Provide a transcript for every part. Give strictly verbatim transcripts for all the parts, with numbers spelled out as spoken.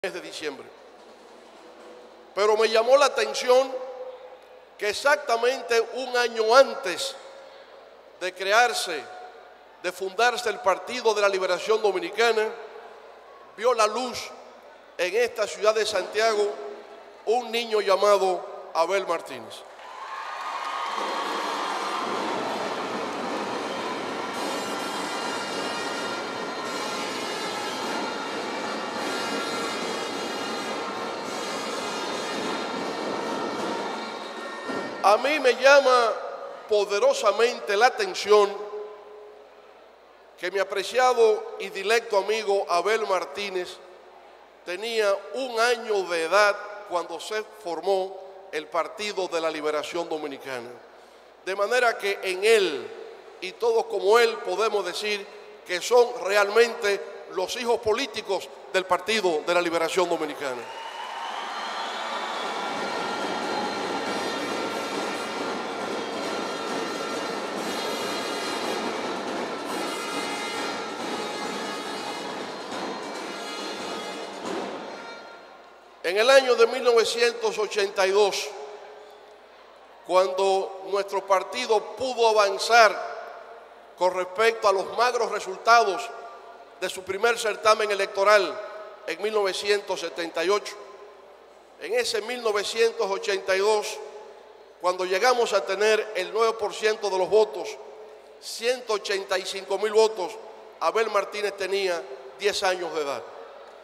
de diciembre. Pero me llamó la atención que exactamente un año antes de crearse, de fundarse el Partido de la Liberación Dominicana, vio la luz en esta ciudad de Santiago un niño llamado Abel Martínez. A mí me llama poderosamente la atención que mi apreciado y dilecto amigo Abel Martínez tenía un año de edad cuando se formó el Partido de la Liberación Dominicana. De manera que en él y todos como él podemos decir que son realmente los hijos políticos del Partido de la Liberación Dominicana. En el año de mil novecientos ochenta y dos, cuando nuestro partido pudo avanzar con respecto a los magros resultados de su primer certamen electoral en mil novecientos setenta y ocho, en ese mil novecientos ochenta y dos, cuando llegamos a tener el nueve por ciento de los votos, ciento ochenta y cinco mil votos, Abel Martínez tenía diez años de edad.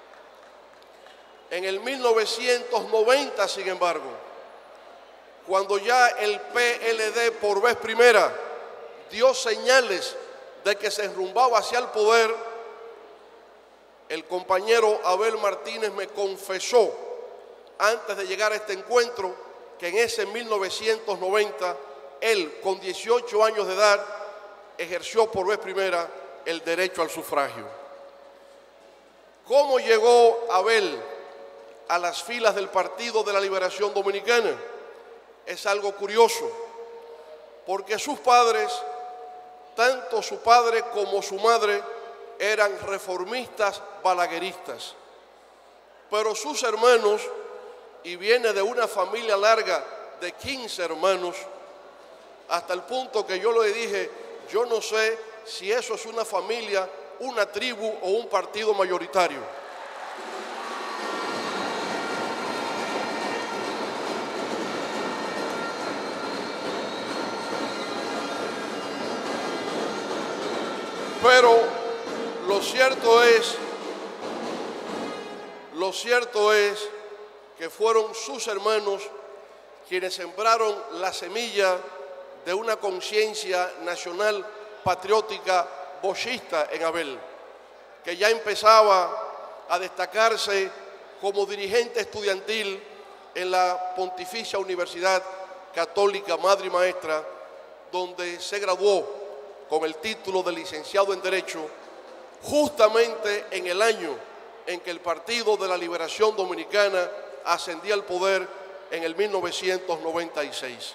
En el mil novecientos noventa, sin embargo, cuando ya el P L D por vez primera dio señales de que se enrumbaba hacia el poder, el compañero Abel Martínez me confesó, antes de llegar a este encuentro, que en ese mil novecientos noventa, él, con dieciocho años de edad, ejerció por vez primera el derecho al sufragio. ¿Cómo llegó Abel a las filas del Partido de la Liberación Dominicana? Es algo curioso, porque sus padres, tanto su padre como su madre, eran reformistas balagueristas, pero sus hermanos, y viene de una familia larga de quince hermanos, hasta el punto que yo le dije, yo no sé si eso es una familia, una tribu o un partido mayoritario. Pero lo cierto es, lo cierto es que fueron sus hermanos quienes sembraron la semilla de una conciencia nacional patriótica bochista en Abel, que ya empezaba a destacarse como dirigente estudiantil en la Pontificia Universidad Católica Madre y Maestra, donde se graduó con el título de licenciado en Derecho, justamente en el año en que el Partido de la Liberación Dominicana ascendía al poder en el mil novecientos noventa y seis.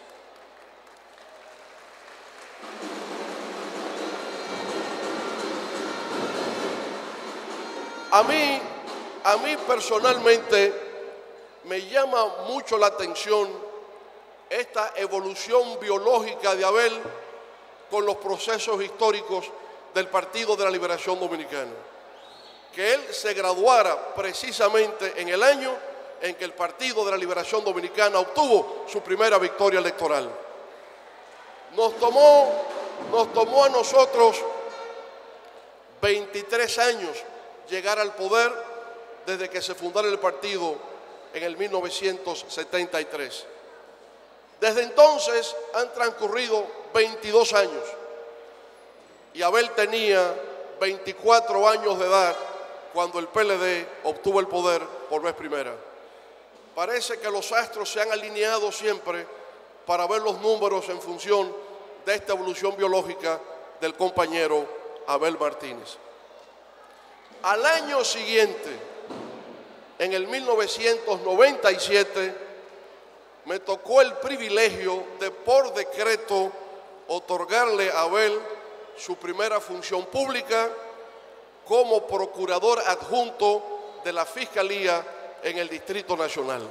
A mí, a mí personalmente me llama mucho la atención esta evolución biológica de Abel con los procesos históricos del Partido de la Liberación Dominicana. Que él se graduara precisamente en el año en que el Partido de la Liberación Dominicana obtuvo su primera victoria electoral. Nos tomó, nos tomó a nosotros veintitrés años llegar al poder desde que se fundara el partido en el mil novecientos setenta y tres. Desde entonces han transcurrido veintidós años y Abel tenía veinticuatro años de edad cuando el P L D obtuvo el poder por vez primera. Parece que los astros se han alineado siempre para ver los números en función de esta evolución biológica del compañero Abel Martínez. Al año siguiente, en el mil novecientos noventa y siete, me tocó el privilegio de, por decreto, otorgarle a Abel su primera función pública como procurador adjunto de la Fiscalía en el Distrito Nacional.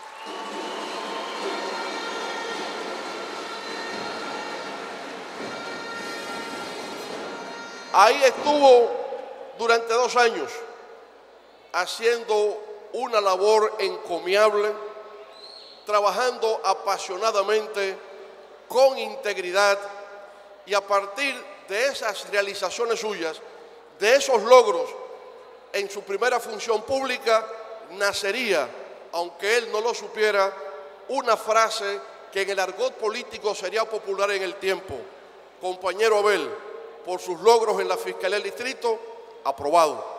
Ahí estuvo durante dos años haciendo una labor encomiable, trabajando apasionadamente, con integridad, y a partir de esas realizaciones suyas, de esos logros en su primera función pública, nacería, aunque él no lo supiera, una frase que en el argot político sería popular en el tiempo: compañero Abel, por sus logros en la Fiscalía del Distrito, aprobado.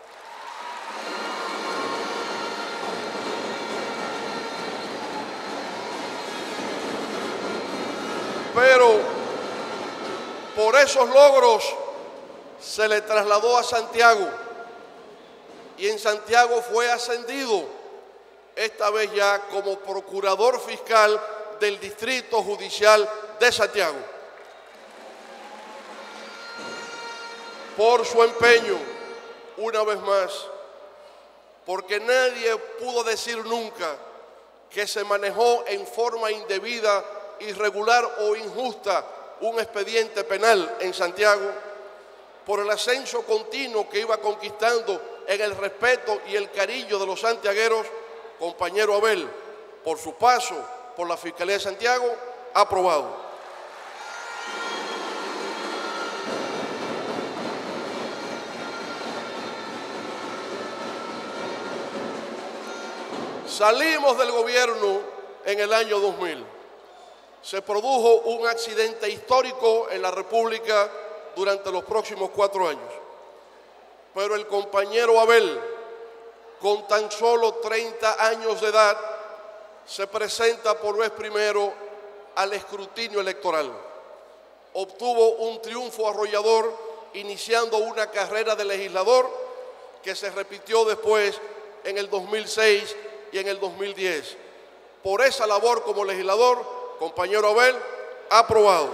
Pero por esos logros se le trasladó a Santiago y en Santiago fue ascendido, esta vez ya como procurador fiscal del Distrito Judicial de Santiago. Por su empeño, una vez más, porque nadie pudo decir nunca que se manejó en forma indebida, irregular o injusta un expediente penal en Santiago, por el ascenso continuo que iba conquistando en el respeto y el cariño de los santiagueros, compañero Abel, por su paso por la Fiscalía de Santiago, aprobado. Salimos del gobierno en el año dos mil. Se produjo un accidente histórico en la República durante los próximos cuatro años. Pero el compañero Abel, con tan solo treinta años de edad, se presenta por vez primero al escrutinio electoral. Obtuvo un triunfo arrollador, iniciando una carrera de legislador que se repitió después en el dos mil seis y en el dos mil diez. Por esa labor como legislador, compañero Abel, aprobado.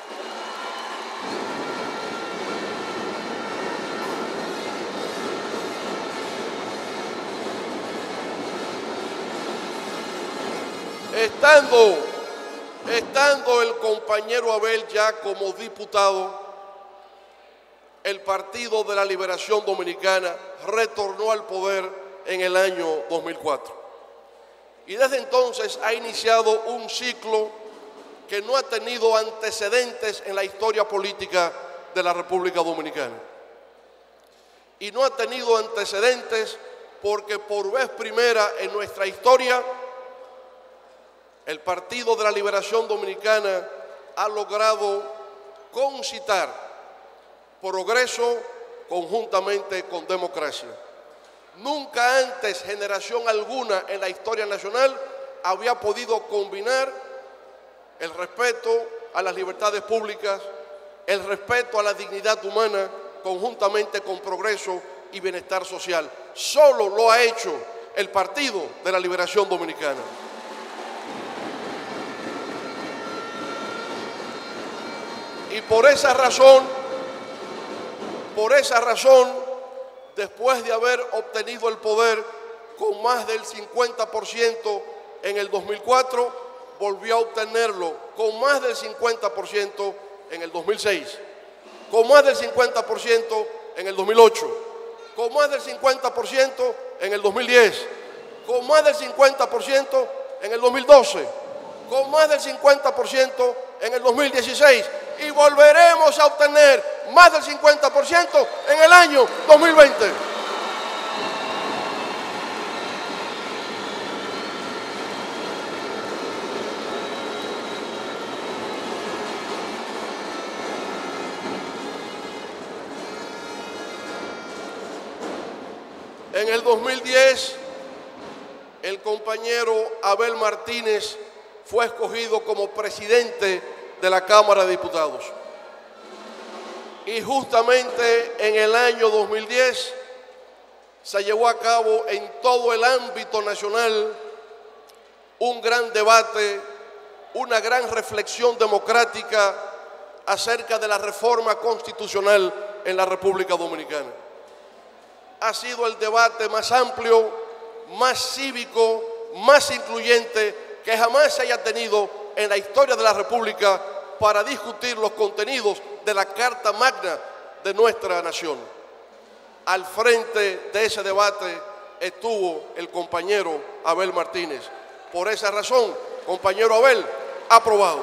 Estando, estando el compañero Abel ya como diputado, el Partido de la Liberación Dominicana retornó al poder en el año dos mil cuatro. Y desde entonces ha iniciado un ciclo que no ha tenido antecedentes en la historia política de la República Dominicana. Y no ha tenido antecedentes porque por vez primera en nuestra historia, el Partido de la Liberación Dominicana ha logrado concitar progreso conjuntamente con democracia. Nunca antes generación alguna en la historia nacional había podido combinar el respeto a las libertades públicas, el respeto a la dignidad humana, conjuntamente con progreso y bienestar social. Solo lo ha hecho el Partido de la Liberación Dominicana. Y por esa razón, por esa razón, después de haber obtenido el poder con más del cincuenta por ciento en el dos mil cuatro, volvió a obtenerlo con más del cincuenta por ciento en el dos mil seis, con más del cincuenta por ciento en el dos mil ocho, con más del cincuenta por ciento en el dos mil diez, con más del cincuenta por ciento en el dos mil doce, con más del cincuenta por ciento en el dos mil dieciséis y volveremos a obtener más del cincuenta por ciento en el año dos mil veinte. En el dos mil diez, el compañero Abel Martínez fue escogido como presidente de la Cámara de Diputados. Y justamente en el año dos mil diez se llevó a cabo en todo el ámbito nacional un gran debate, una gran reflexión democrática acerca de la reforma constitucional en la República Dominicana. ha sido el debate más amplio, más cívico, más incluyente que jamás se haya tenido en la historia de la República para discutir los contenidos de la Carta Magna de nuestra nación. Al frente de ese debate estuvo el compañero Abel Martínez. Por esa razón, compañero Abel, aprobado.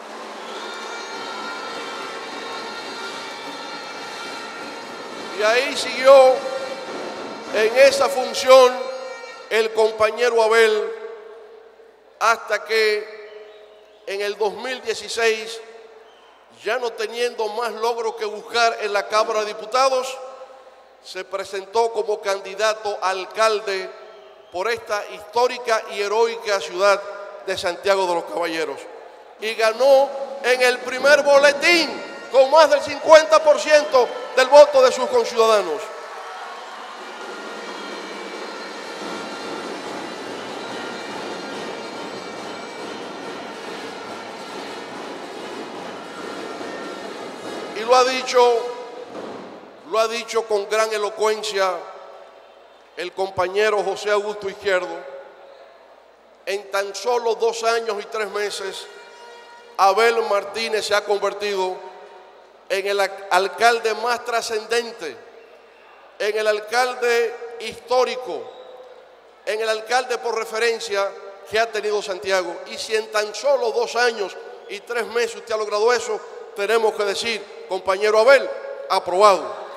Y ahí siguió en esa función el compañero Abel hasta que en el dos mil dieciséis, ya no teniendo más logro que buscar en la Cámara de Diputados, se presentó como candidato a alcalde por esta histórica y heroica ciudad de Santiago de los Caballeros. Y ganó en el primer boletín con más del cincuenta por ciento del voto de sus conciudadanos. Y lo ha dicho, lo ha dicho con gran elocuencia el compañero José Augusto Izquierdo. En tan solo dos años y tres meses, Abel Martínez se ha convertido en el alcalde más trascendente, en el alcalde histórico, en el alcalde por referencia que ha tenido Santiago. Y si en tan solo dos años y tres meses usted ha logrado eso, tenemos que decir, compañero Abel, aprobado.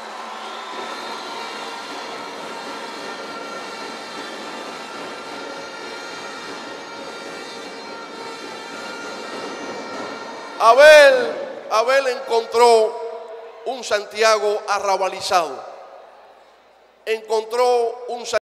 Abel, Abel encontró un Santiago arrabalizado, encontró un Santiago